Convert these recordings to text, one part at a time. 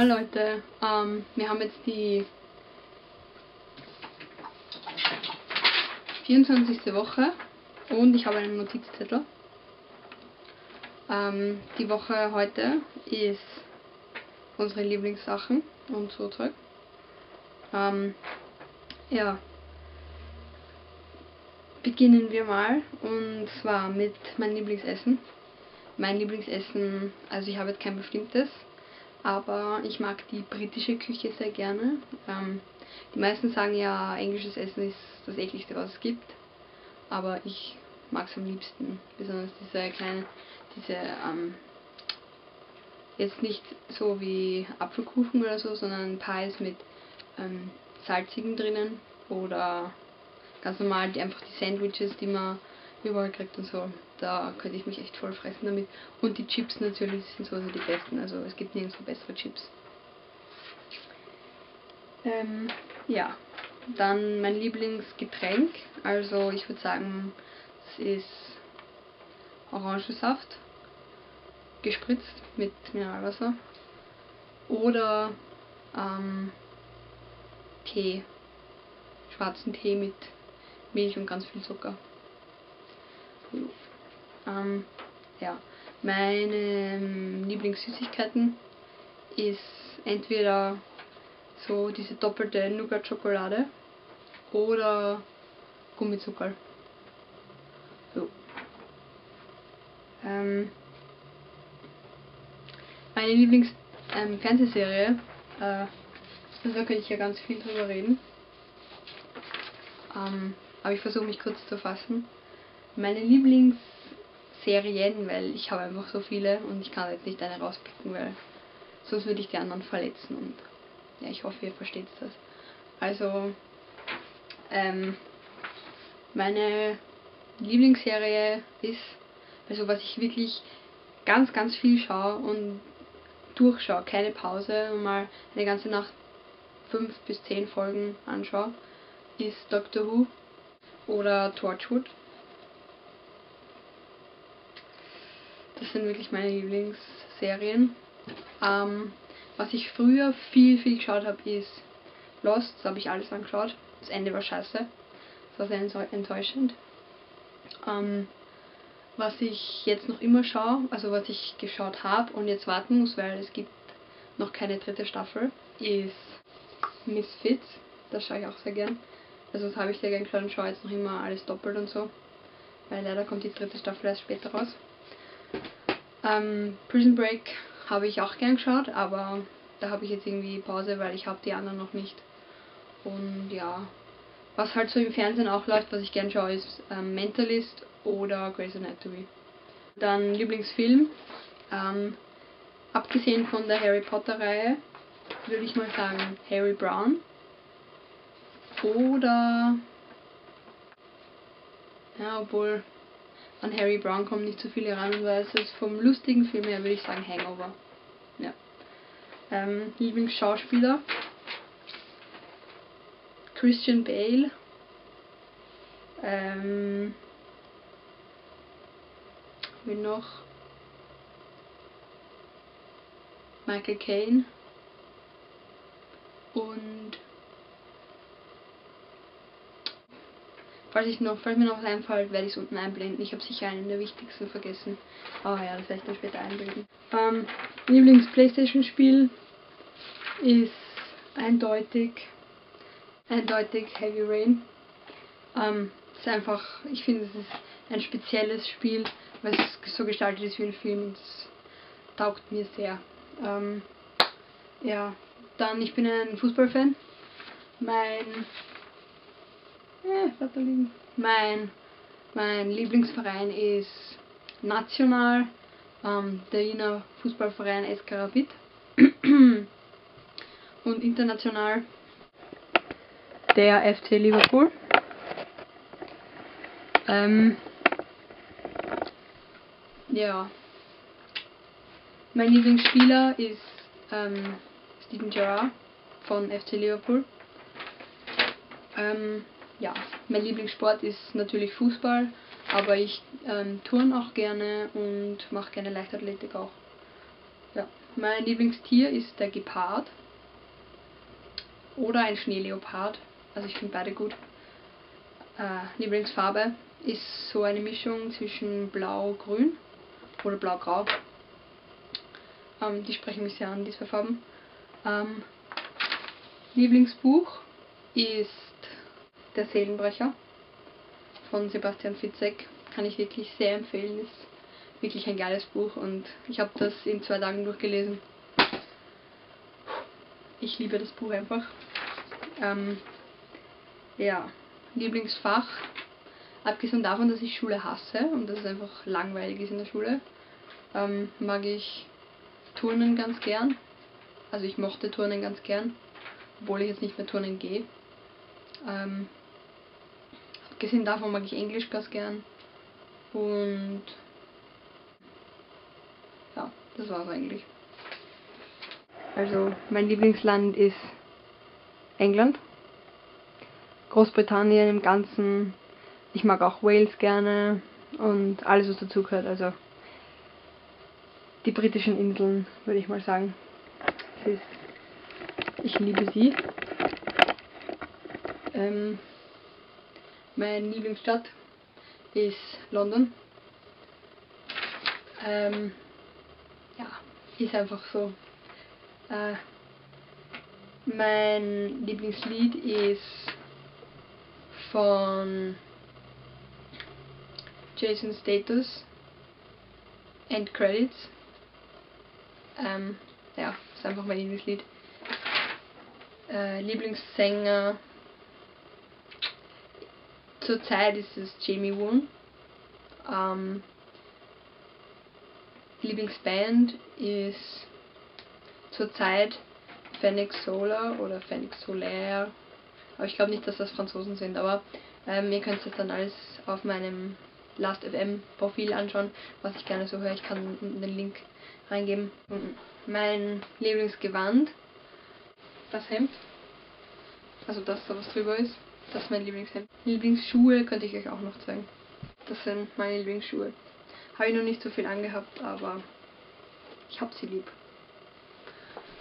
Hallo Leute, wir haben jetzt die 24. Woche und ich habe einen Notizzettel. Die Woche heute ist unsere Lieblingssachen und so Zeug. Ja, beginnen wir mal, und zwar mit meinem Lieblingsessen. Mein Lieblingsessen, also ich habe jetzt kein bestimmtes, aber ich mag die britische Küche sehr gerne. Die meisten sagen ja, englisches Essen ist das ekligste, was es gibt, aber ich mag es am liebsten. Besonders jetzt nicht so wie Apfelkuchen oder so, sondern Pies mit salzigen drinnen oder ganz normal einfach die Sandwiches, die man überall kriegt und so. Da könnte ich mich echt voll fressen damit. Und die Chips natürlich sind sowieso die besten, also es gibt nirgendwo bessere Chips. Ja, dann mein Lieblingsgetränk, also ich würde sagen, es ist Orangensaft, gespritzt mit Mineralwasser oder Tee, schwarzen Tee mit Milch und ganz viel Zucker. Ja, meine Lieblingssüßigkeiten ist entweder so diese doppelte Nougat-Schokolade oder Gummizucker. So. Meine Lieblings-Fernsehserie, da könnte ich ja ganz viel drüber reden. Aber ich versuche mich kurz zu fassen. Meine Lieblingsserien, weil ich habe einfach so viele und ich kann jetzt nicht eine rauspicken, weil sonst würde ich die anderen verletzen, und ja, ich hoffe, ihr versteht das. Also, meine Lieblingsserie ist, also was ich wirklich ganz, ganz viel schaue und durchschaue, keine Pause, und mal eine ganze Nacht 5 bis 10 Folgen anschaue, ist Doctor Who oder Torchwood. Das sind wirklich meine Lieblingsserien. Was ich früher viel geschaut habe, ist Lost. Das habe ich alles angeschaut. Das Ende war scheiße. Das war sehr enttäuschend. Was ich jetzt noch immer schaue, also was ich geschaut habe und jetzt warten muss, weil es gibt noch keine 3. Staffel, ist Misfits. Das schaue ich auch sehr gern. Also das habe ich sehr gern geschaut und schaue jetzt noch immer alles doppelt und so. Weil leider kommt die 3. Staffel erst später raus. Prison Break habe ich auch gern geschaut, aber da habe ich jetzt irgendwie Pause, weil ich habe die anderen noch nicht. Und ja, was halt so im Fernsehen auch läuft, was ich gern schaue, ist Mentalist oder Grey's Anatomy. Dann Lieblingsfilm, abgesehen von der Harry Potter Reihe, würde ich mal sagen Harry Brown. Oder, ja, obwohl an Harry Brown kommen nicht so viele ran, weil es ist vom lustigen Film her, würde ich sagen Hangover. Ja. Lieblingsschauspieler Christian Bale. Wie noch? Michael Caine. Und falls mir noch was einfällt, werde ich es unten einblenden. Ich habe sicher einen der wichtigsten vergessen. Aber ja, das werde ich dann später einblenden. Lieblings-Playstation-Spiel ist eindeutig Heavy Rain. Ist einfach, ich finde, es ist ein spezielles Spiel, weil es so gestaltet ist wie ein Film, und es taugt mir sehr. Ja, dann, ich bin ein Fußballfan. Mein Lieblingsverein ist national der Wiener Fußballverein SK Rapid und international der FC Liverpool. Ja, mein Lieblingsspieler ist Steven Gerrard von FC Liverpool. Ja, mein Lieblingssport ist natürlich Fußball, aber ich turne auch gerne und mache gerne Leichtathletik auch. Ja. Mein Lieblingstier ist der Gepard oder ein Schneeleopard. Also ich finde beide gut. Lieblingsfarbe ist so eine Mischung zwischen Blau-Grün oder Blau-Grau. Die sprechen mich sehr an, diese Farben. Lieblingsbuch ist Der Seelenbrecher von Sebastian Fitzek. Kann ich wirklich sehr empfehlen. Ist wirklich ein geiles Buch und ich habe das in 2 Tagen durchgelesen. Ich liebe das Buch einfach. Ja, Lieblingsfach. Abgesehen davon, dass ich Schule hasse und dass es einfach langweilig ist in der Schule, mag ich Turnen ganz gern. Also ich mochte Turnen ganz gern, obwohl ich jetzt nicht mehr Turnen gehe. Abgesehen davon mag ich Englisch ganz gern. Und ja, das war's eigentlich. Also mein Lieblingsland ist England. Großbritannien im Ganzen. Ich mag auch Wales gerne und alles, was dazugehört. Also die britischen Inseln, würde ich mal sagen. Ich liebe sie. Meine Lieblingsstadt ist London. Ja, ist einfach so. Mein Lieblingslied ist von Jason Status, End Credits. Ja, ist einfach mein Lieblingslied. Lieblingssänger zurzeit ist es Jamie Woon. Lieblingsband ist zurzeit Phoenix Solar oder Phoenix Solaire. Aber ich glaube nicht, dass das Franzosen sind, aber ihr könnt das dann alles auf meinem Last.fm Profil anschauen, was ich gerne so höre. Ich kann unten den Link reingeben. Mein Lieblingsgewand, das Hemd, also das da was drüber ist, das ist mein Lieblingshemd. Lieblingsschuhe könnte ich euch auch noch zeigen. Das sind meine Lieblingsschuhe. Habe ich noch nicht so viel angehabt, aber ich habe sie lieb.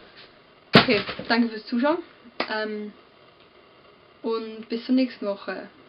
Okay, danke fürs Zuschauen und bis zur nächsten Woche.